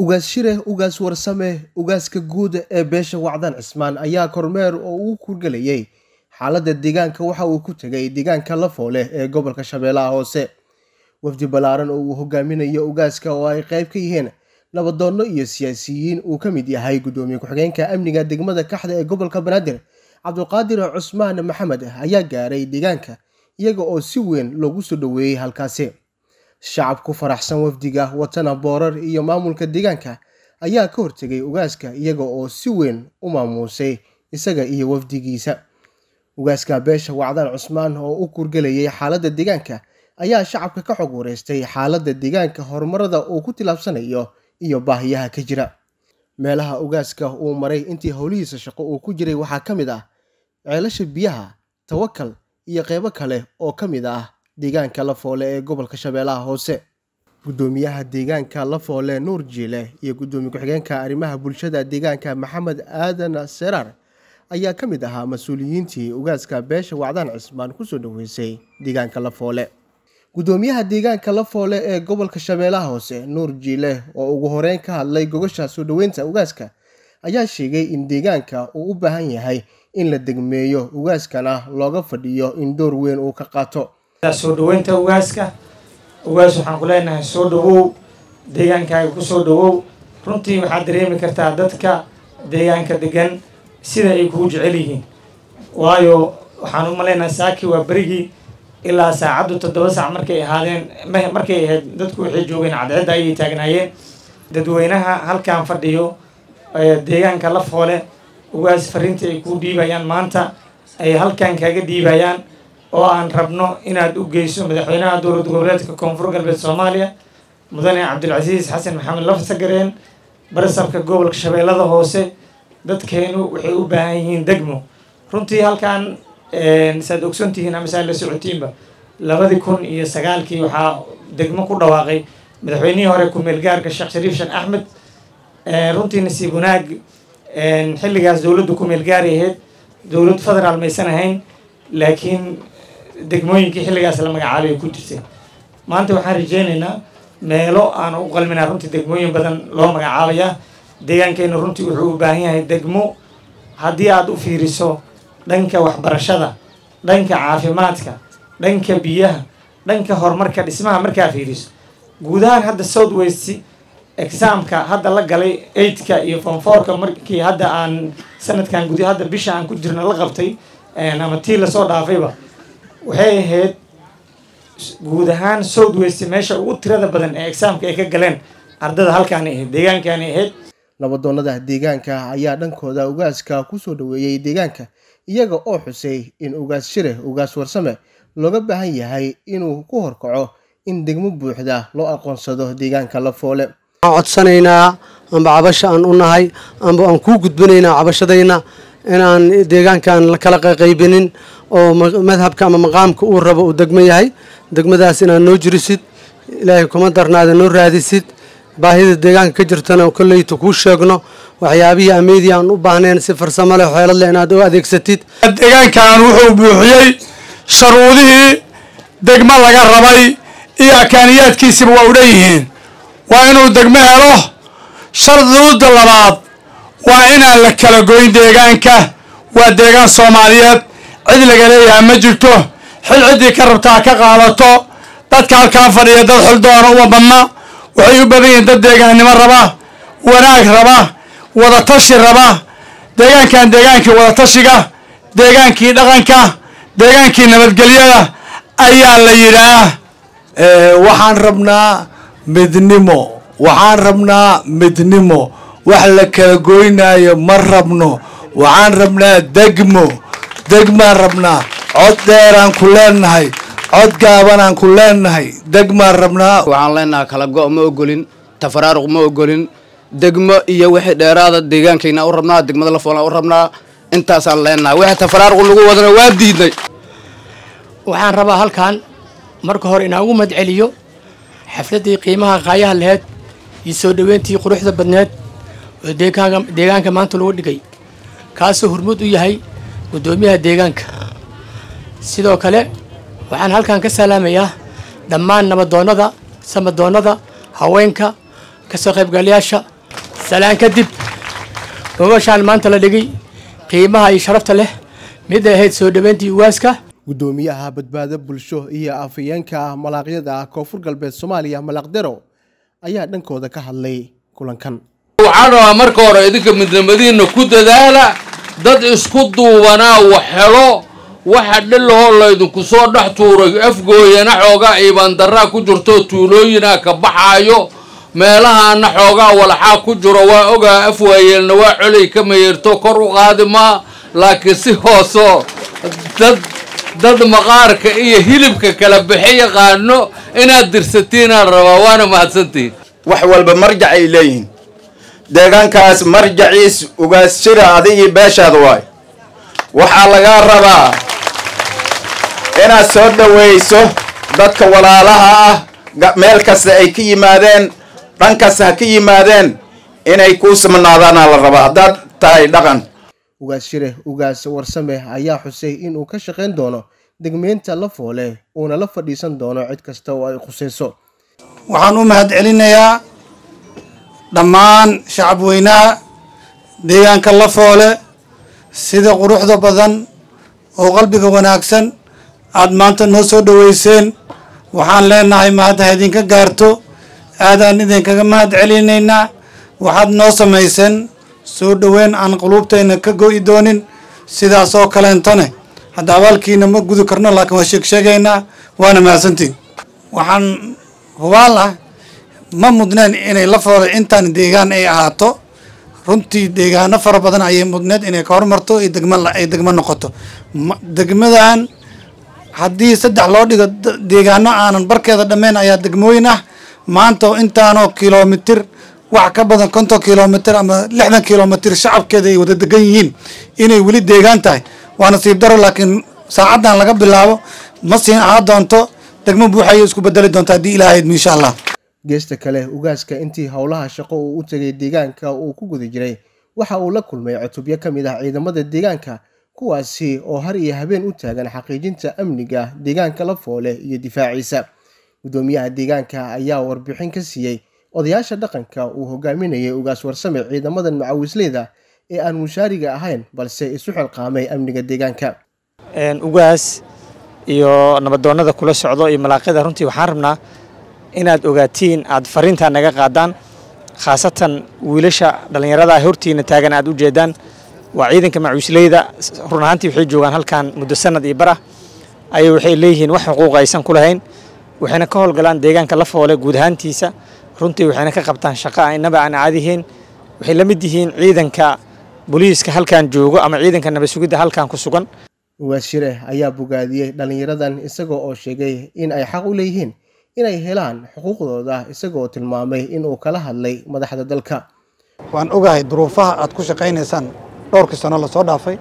ugaas shire ugaas warsame ugaaska guud ee beesha wacdaan cismaan ayaa kormeer oo uu kurgalayay xaaladda deegaanka waxa uu ku tagay deegaanka Lafoole ee gobolka Shabeellaha Hoose. Wafdi balaaran oo uu hogaaminayo ugaaska oo ay qayb ka yihiin nabadoono iyo siyaasiyiin uu ka mid yahay gudoomiye ku-xigeenka amniga degmada Kaxda ee gobolka Banaadir Cabdulqaadir Cusmaan Maxamed ayaa gaaray deegaanka iyaga oo si weyn loogu soo dhaweeyay halkaasi. shacabku faraxsan wafdiga watana boorar iyo maamulka deegaanka ayaa ka hortagay ugaaska iyaga oo si weyn u maamuusay isaga iyo wafdigiisa. ugaaska beesha wacdaan Cusmaan oo u kurgalayay xaaladda deegaanka ayaa shacabka ka xog wareystay xaaladda deegaanka horumarada uu ku tilaabsanayo iyo baahiyaha ka jira. meelaha ugaaska uu maray intii howlihiisa shaqo uu ku jiray waxaa ka mid ah ceelasha biyaha, Tawakal iyo qaybo kale oo ka mid ah deegaanka Lafoole ee gobolka Shabeellaha Hoose. gudoomiyaha deegaanka Lafoole Nuur Jiile iyo gudoomiye ku-xigeenka arrimaha bulshada deegaanka Maxamed Aadan Seraar ayaa ka mid ahaa mas'uuliyiintii ugaaska beesha wacdaan Cismaan ku soo dhaweysay deegaanka Lafoole. gudoomiyaha deegaanka Lafoole ee gobolka Shabeellaha Hoose Nuur Jiile oo ugu horeyn ka hadlay gogosha soo dhaweynta ugaaska ayaa sheegay in deegaanka uu u baahan yahay in la degmeeyo ugaaskana looga fadhiyo in door weyn uu ka qaato. soo dhaweynta ugaaska waxaan ku leenahay soo dhawow deegaankaaga ku soo dhawow. runtii waxaad dareemi kartaa dadka deegaanka degan sida ay kugu jecel yihiin, waayo waxaan u maleynayaa saaki waa berigii ilaa saacaddu 7 saac markay ahayd dadku waxay joogeen cadceedda ayay taagnaayeen. dadweynaha halkaan fadhiyo deegaanka Lafoole ugaas fariinta ay ku dhiibayaan maanta ay halkaan kaaga dhiibayaan oo aan rabno inaad u geyso madaxweynaha dowlad goboleedka Koonfur Galbeed Soomaaliya mudane Cabdulcasiis Xasan Maxamed Lafsagareen barasabka gobolka Shabeellada Hoose. dadkeenu waxay u baahan yihiin degmo. runtii halkaan saad ogsoontihiin ama saad la socotiinba 2009 waxaa degmo ku dhawaaqay madaxweynihii hore ku-meel gaarka Sheekh Shariif Sheekh Axmed. runtii nasiib wanaag xilligaas dowladdu ku-meel gaari ahayd, dowlad federaal maysan ahayn, laakiin degmooyinkii xilligaas la magacaabay ku jirtay. maanta waxaan rajeynaynaa meelo aan u qalminaa runtii degmooyin badan loo magacaabayaa. deegaankeena runtii wuxuu u baahan yahay degmo. haddii aad u fiiriso dhanka waxbarashada, dhanka caafimaadka, dhanka biyaha, dhanka horumarka dhismaha markaa fiiriso, guud ahaan hadda South West examka hadda la galay 8ka iyo form 4ka markii hadda aan sanadkan gudaha hadda bisha aan ku jirna la qabtay ama tii la soo dhaafayba waxay ahayd guud ahaan South West meesha ugu tirada badan ee examka ay ka galeen ardada halkaan ahayd deegaankan ahayd. nabadoonnada deegaanka ayaa dhankooda ugaaska ku soo dhaweeyay deegaanka iyaga oo xusay in ugaas shire ugaas warsame looga baahan yahay inuu ku horkaco in degmo buuxda loo aqoonsado deegaanka Lafoole. codsanaynaa amba cabasho aan u nahay amba aan ku gudbinaynaa cabashadayna inaan deegaankan la kala qaybinin oo madhabka ama maqaamka uu rabo uu degmo yahay. degmadaas inaan noo jirisid, ilaahay kuma darnaada noo raadisid, baahida deegaanka ka jirtana kolleyta kuu sheegno, waxyaabihii ameedii aan u baahnayn si farsamo leh xeelad leh inaad u adeegsatid. deegaankan wuxuu buuxiyey sharuudihii degmo laga rabay iyo akaaniyaadkiisiba waa u dhanyihiin. waa inuu degmo helo. sharduuda labaad waa inaan la kala goyn deegaanka. waa deegaan Soomaaliyeed, cid laga leeyahay ma jirto. xil ciddii ka rabtaa ka qaadato. dadka halkaan fadhiya dad xil doona uma badna. waxay u badan yihiin dad deegaannimo raba, wanaag raba, wadatashi raba. deegaankan deegaankii wadatashiga, deegaankii dhaqanka, deegaankii nabadgelyada ayaa la yidhaah. waxaan rabnaa midnimo. wax la kala goynaayo ma rabno. waxaan rabnaa degmaan rabnaa. cod dheeraan ku leenahay, cod gaabanaan ku leenahay, degmaan rabnaa. waxaan leenahay kala go' ma ogolin, tafaraaruq ma ogolin. degmo iyo wixii dheeraada deegaankayna u rabnaa, degmada Lafoole u rabnaa. intaasaan leenahay. wixii tafaraaruq lagu wadana waa diidnay. waxaan rabaa halkaan marka hore inaan ugu madceliyo xafladii qiimaha qaayaha lahayd iyo soo dhaweyntii quruxda badneed oo deegaanka maanta lagu dhigay, kaasoo hormuud u yahay gudoomiyaha deegaanka. sidoo kale waxaan halkaan ka salaamayaa dhammaan nabadoonnada, samadoonnada, haweenka, ka soo qaybgalayaasha salaan kadib gobashaan maanta la dhigay qiimaha iyo sharafta leh mid ahayd soo dhaweyntii ugaaska gudoomiyaha badbaado bulsho iyo afayeenka malaaqyada koonfur galbeed Soomaaliya Malaqdero ayaa dhankooda ka hadlay kulankan. waxaan rabaa marka hore idinka midnimadiina ku dadaala dad isku duubanaa wax helo waxa dhiloo la idinku soo dhax tuuray afgooyana xoogaa iibaan darraa ku jirto tuulooyina ka baxaayo meelahaana xoogaa walxaa ku jiro waa ogaa afwaayelna waa culay ka meerto kor u qaadima laakiin si hooso dad maqaarka iyo hilibka kala bixi yaqaano inaad dirsatiin rabaa waana mahadsantiin wax walba marjac ay leeyihiin deegaankaas marjaciis ugaas jira adigii beeshaada waay waxaa lagaa rabaa inaad soo dhaweyso dadka walaalaha ah meel kasta ay ka yimaadeen dhan kasta ha ka yimaadeen inay kuu samanaadaana la rabaa haddaad tahay dhaqan ugaas shire ugaas warsame ayaa xusay inuu ka shaqayn doono degmeynta Lafoole uuna la fadhiisan doono cid kasta oo ay khusayso. waxaan u mahad celinayaa dhammaan shacab weynaha deegaanka Lafoole sida quruxda badan oo qalbiga wanaagsan aad maanta noo soo dhaweyseen waxaan leenahay mahad idinka gaarto aadaan idinkaga mahad celinaynaa waxaad noo samayseen soo dhaweyn aan qulubteena ka go'i doonin sidaas oo kaleentane hadda abaalkiina ma gudi karno laakiin waa sheegaynaa waana mahadsantiin waxaan hubaal ah ma mudneen inay Lafoole intaan deegaan ay ahaato runtii deegaano fara badan ayay mudneed inay ka hormarto ay degmo noqoto degmadan haddii saddex loo dhigo deegaano aanan barkeeda dhammayn ayaa degmooyin ah maanta intaanoo kilomitir wax ka badan 50 kilomitir ama 60 kilomitir shacabkeeda ay wada degan yihiin inay weli deegaan tahay waa nasiib daro laakiin saacadan laga bilaabo ma siin ahaa doonto degmo buuxay isku bedeli doonta haddii ilaahay insha Allah. geesta kale ugaaska intii howlaha shaqo uu u tagay deegaanka uu ku guda jiray waxa uu la kulmay cutubyo ka mid ah ciidamada deegaanka kuwaasi oo har iyo habeen u taagan xaqiijinta amniga deegaanka Lafoole iyo difaaciisa. gudoomiyaha deegaanka ayaa warbixin ka siiyay odayaasha dhaqanka uu hogaaminayay ugaas warsame ciidamadan macawisleyda ee aan mushaariga ahayn balse isu xilqaamay amniga deegaanka. ugaas iyo nabadoonada kula socdo iyo malaaqyada runtii waxaan rabnaa inaad ogaatiin aad fariinta naga qaadaan khaasatan wiilasha dhalinyarada hortiina taagan aad u jeedaan waa ciidanka macawisleyda run ahaantii waxay joogaan halkan muddo sanad iyo bar ah ayay waxay leeyihiin wax xuquuq aysan ku lahayn waxayna ka howlgalaan deegaanka Lafoole guud ahaantiisa runtii waxayna ka qabtaan shaqo aynaba aan caadihiin waxay la mid yihiin ciidanka booliiska halkan joogo ama ciidanka nabad sugidda halkan ku sugan. ugaas shire ayaa bogaadiyay dhalinyaradan isagoo oo sheegay in ay xaq u leeyihiin inay helaan xuquuqdooda isagoo tilmaamay inuu kala hadlay madaxda dalka. waan ogahay duruufaha aad ku shaqaynaysaan dhowrkii sano la soo dhaafay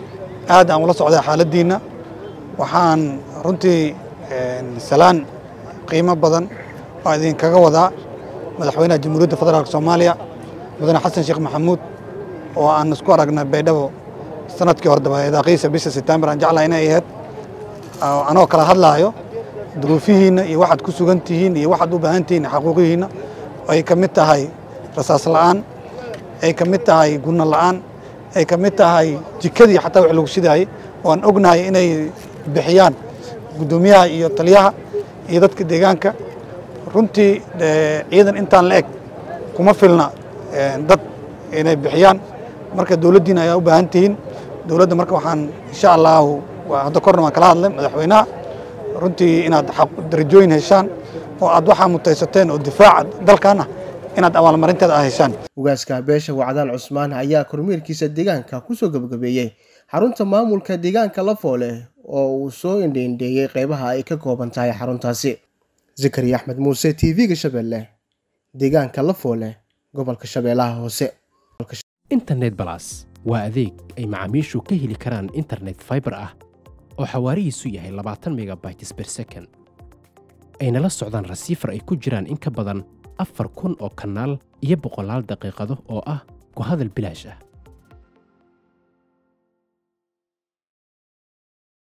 aad aan ula socday xaaladiina waxaan runtii salaan qiimo badan oo idinkaga wadaa madaxweynaha jamhuuriyadda federaalka Soomaaliya mudane xasan sheekh maxamuud oo aan isku aragnay Baydhabo sanadkii hore dabayaaqaysa bisha September aan jeclahay inay ahayd anoo kala hadlaayo duruufihiina iyo waxaad ku sugan tihiin iyo waxaad u baahan tihiin xaquuqihiina ay ka mid tahay rasaas la'aan ay ka mid tahay gunno la'aan ay ka mid tahay jikadii xataa wax lagu shidaayay oo aan ognahay inay bixiyaan gudoomiyaha iyo taliyaha iyo dadka deegaanka runtii ciidan intaan la eg kuma filna dad inay bixiyaan marka dawladdiina ayaa u baahan tihiin dawladda marka waxaan insha Allah hadda korna waan kala hadlay madaxweynaha runtii inaad darajooyin heshaan oo aad waxa mutaysateen oo difaac dalkana inaad abaalmarinteeda heshaan. ugaaska beesha Wacdaan Cusmaan ayaa kormeerkiisa deegaanka ku soo gabagabeeyay xarunta maamulka deegaanka Lafoole oo uu soo indheeyay qaybaha ay ka kooban tahay xaruntaasi. Zakariya Axmed Muuse TV-ga Shabeelle deegaanka Lafoole gobolka Shabeellaha Hoose. internet plus waa adeeg ay macaamiishu ka heli karaan internet fiber ah oo xawaarihiisu yahay 20 megabytes per second ayna la socdaan rasiifar ay ku jiraan in ka badan 4,000 oo kanaal iyo 100 daqiiqado oo ah ku hadal bilaash ah.